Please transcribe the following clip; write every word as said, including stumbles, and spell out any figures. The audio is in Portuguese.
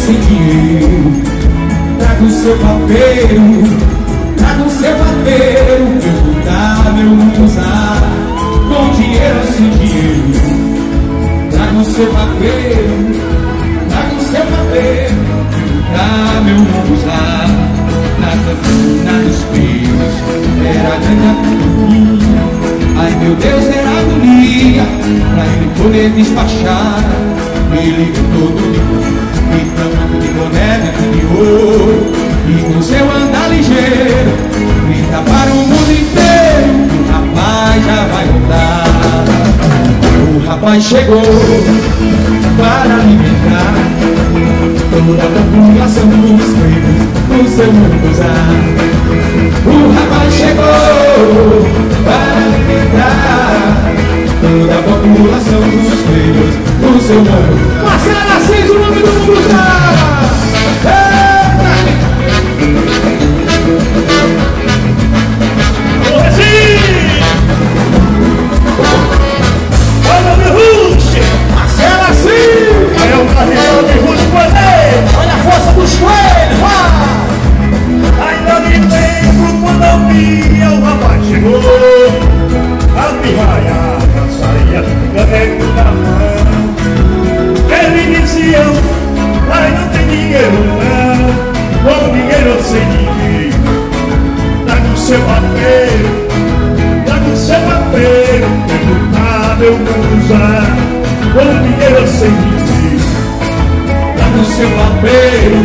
sem dinheiro. Traga o seu papeiro, traga o seu papeiro, meu cuidar, meu não usar, com dinheiro ou sem dinheiro. Traga o seu papeiro, traga o seu papeiro, meu cuidar, meu não usar, na cantina dos filhos, era grande a pequenininha. Ai meu Deus, era agonia, pra ele poder despachar. Ele todo de e tamanho de boneca de ouro, e com seu andar ligeiro grita para o mundo inteiro: o rapaz já vai voltar. O rapaz chegou para alimentar toda a população dos negros no seu munduzar. O rapaz chegou para alimentar toda a população dos negros no seu mundo. Marcelo Assis, o nome do munduzar. Marcelo Assis! É o carregador de Ruth Coelho! Olha a força dos coelhos! Ainda me lembro quando eu via o rapaz chegou. A pirraiada saía caneco na mão. Eles diziam: ai, não tem dinheiro não, com dinheiro sem dinheiro. Traga o seu papel, traga o seu papel, perguntável como usar, com dinheiro sem dinheiro. Traga o seu papel,